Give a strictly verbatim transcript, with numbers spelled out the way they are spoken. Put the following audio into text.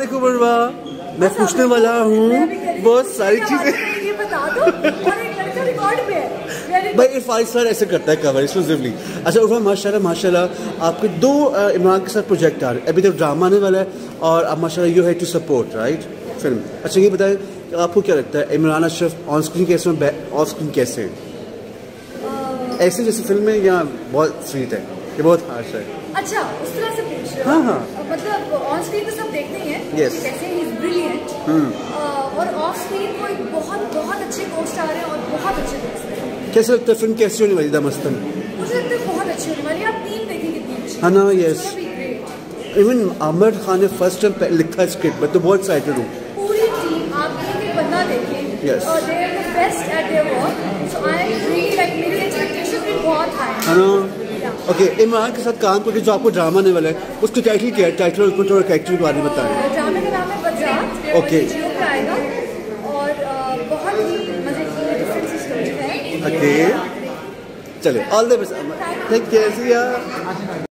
अस्सलामुअलैकुम उर्वा, मैं पूछने वाला हूँ बहुत सारी चीजें। ये बता दो और एक लड़का रिकॉर्ड पे है भाई इरफान सर ऐसे करता है कवर एक्सक्लूसिवली। अच्छा उर्वा माशाल्लाह माशाल्लाह आपके दो इमरान के साथ प्रोजेक्ट आ रहे हैं, अभी तो ड्रामा आने वाला है और अब माशाल्लाह you have to support right film. अच्छा ये बताएं आपको क्या लगता है इमरान अशरफ ऑन स्क्रीन कैसे हैं, ऑफ स्क्रीन कैसे हैं? ऐसे जैसे फिल्म में या बहुत स्वीट है ये बहुत हार्श है? अच्छा उस तरह से पूछ रहे हो? हाँ हाँ मतलब ऑन स्क्रीन तो सब देखते ही हैं yes. कैसे ही इज ब्रिलियंट और ऑफ स्क्रीन वो एक बहुत बहुत अच्छे को स्टार हैं और बहुत अच्छे दोस्त हैं। कैसे लगता है फिल्म कैसी होने वाली दमस्तन? मुझे लगता है बहुत अच्छी होने वाली है। आप टीम देखिए कितनी अच्छी है। हाँ ना यस इवन आमिर खान ने फर्स्ट टाइम लिखा स्क्रिप्ट, मैं तो बहुत एक्साइटेड हूँ। पूरी टीम आप एक एक बंदा देखें और they are the best at their work, so I am really like मेरी एक्सपेक्टेशन भी बहुत हाई है। ओके इमरान के साथ काम करके जो आपको ड्रामा आने वाला है उसका टाइटल क्या है? टाइटल और कैरेक्टर के बारे में बताएं। ड्रामे का नाम है बजात। ओके आएगा और बहुत ही मजे की डिफरेंट स्टोरी है। ओके चलिए all the best, thank you.